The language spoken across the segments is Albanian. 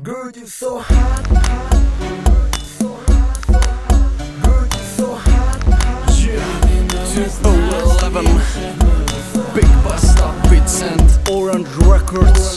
Girl, you so hot. Girl, you so hot. Yeah, 211 Big Basta Beats and Orange Records.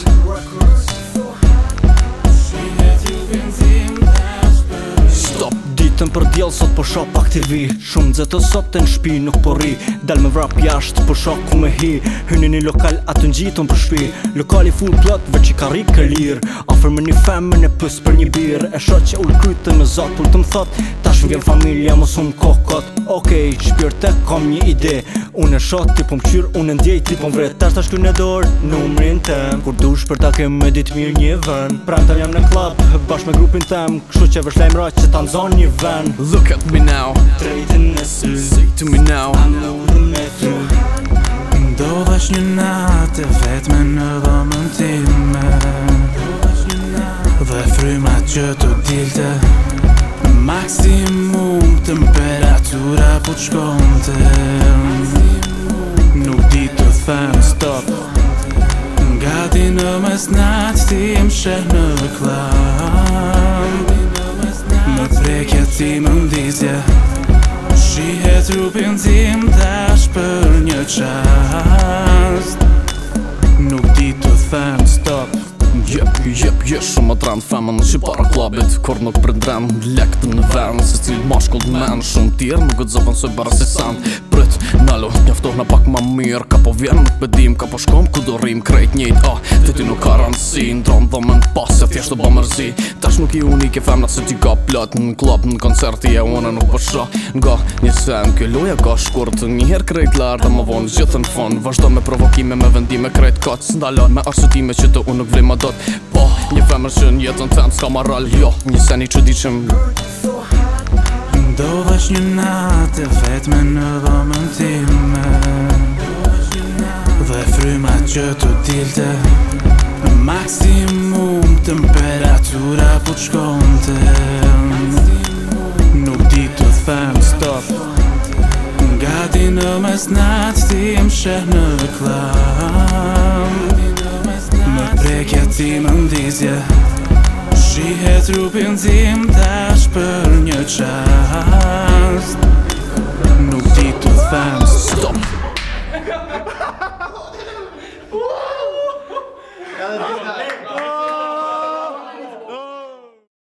Stop ditën për djell sot po shop aktivi. Shumë nxehtë sot në shtëpi nuk po rri. Dal me vrap jashtë po shoh ku me hi. Hyni në lokal atë ngjitun për shtëpi. Lokali full plot veç i ka rikë lir. Ofër me një femën e pës për një birë. E shoh që ul krytën me zot pul të më thot tash vjen familja mos kokot. Okej, shpirte kom një ide. Unë e shoh ti po m'qyr, unë ndjej ti po m'vret. Tash shkruaj në dorë numrin tem. Kur dush për ta kem me ditë mirë një vend. Prandaj jam në klub bashkë me grupin tem. Kështu që vesh lajmëra që ta nxon një vend. Look at me now, drejtën e sy. Say to me now, I know the method. Ndodhesh një natë e vetme në dhomën time. Dhe frymat që të dilte maksimum temperatura po t'shkonte. Nuk di të them stop. Gati në mesnat ti më sheh në klub. Më prekja ti më ndizje. Shihet trupin tim tash për një qast. Nuk di të them stop. Jep, shumë atrand femën që para klubit. Kur nuk prindrem lekt në vend. Se cilë mashkull men shumë tjerë nuk gëzopën soj bara se sand. Prit, nalo, njaftoh në pak ma mirë. Ka po vjen nuk bedim, ka po shkom ku do rrim krejt njejt. Të ti nuk ka rëndësi, ndron dhomën pas se thjesht të ba mërzi. Tash nuk i unike femnat se ti ka plot në klub, në koncerti e une nuk po shoh. Nga një sen, kjo loja ka shkurt. Njëher krejt lartë, më vonë gjithë në fond. Vazhdo me provokime, me vendime krejt kac. Ndalo me arsutime që të unë nuk vlim adot. Po, një femër që në jetën tem s'ka maral. Jo, një sen i çuditshëm. Ndodhesh një natë e vetme në dhomën time. Dhe frymat që të dilte maksimum temperatura po t'shkonte. Nuk di të them stop. Gati në mesnat ti më sheh në klub. Më prekja ti më ndizje. Shihet trupin tim tash për një qast. Nuk di të them stop.